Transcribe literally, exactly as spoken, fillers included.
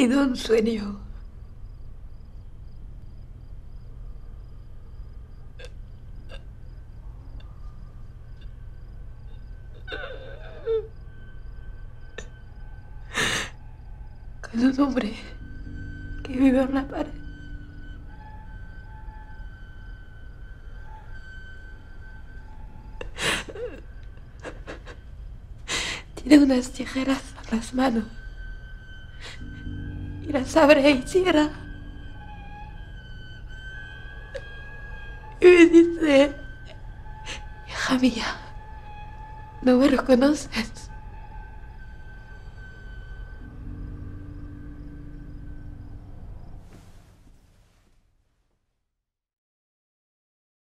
tenido un sueño. Con un hombre que vive en la pared. Tiene unas tijeras en las manos y las abre y cierra. Y me dice: hija mía, ¿no me reconoces?